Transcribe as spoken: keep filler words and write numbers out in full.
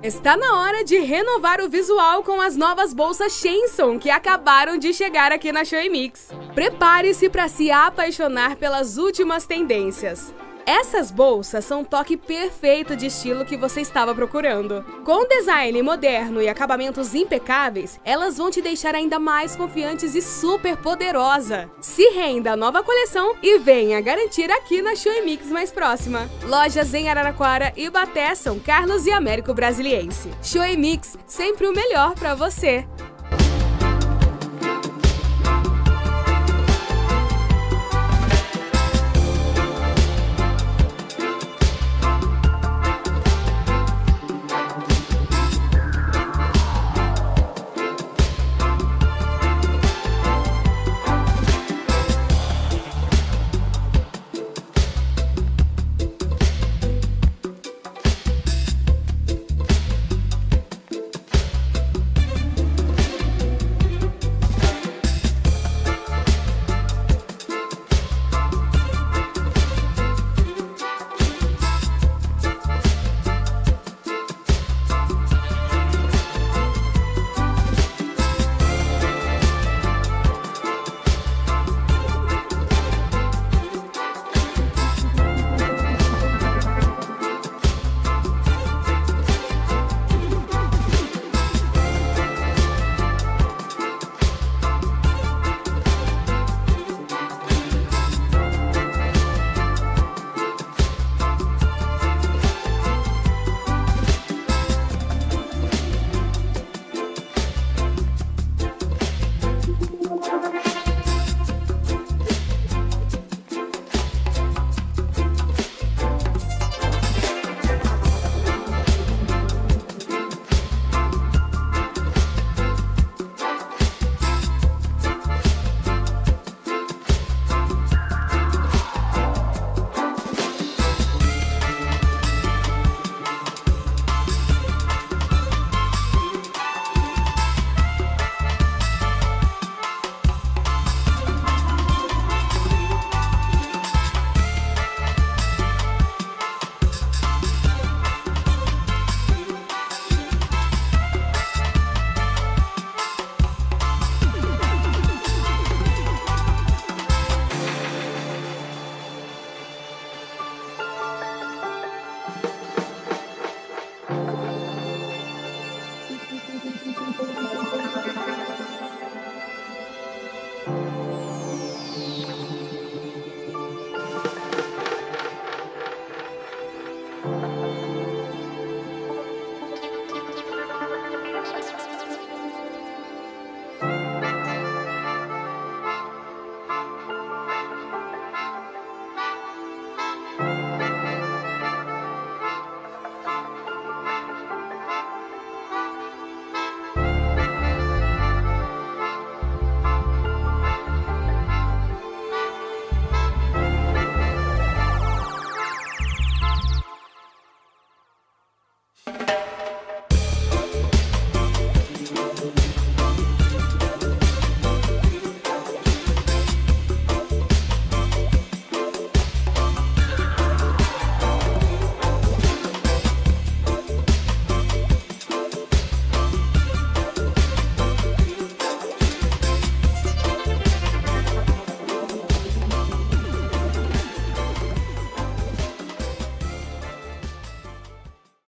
Está na hora de renovar o visual com as novas bolsas Shenson que acabaram de chegar aqui na Shoei Mix. Prepare-se para se apaixonar pelas últimas tendências. Essas bolsas são o toque perfeito de estilo que você estava procurando. Com design moderno e acabamentos impecáveis, elas vão te deixar ainda mais confiantes e super poderosa. Se renda à nova coleção e venha garantir aqui na Shoei Mix mais próxima. Lojas em Araraquara, Ibaté, São Carlos e Américo Brasiliense. Shoei Mix, sempre o melhor para você.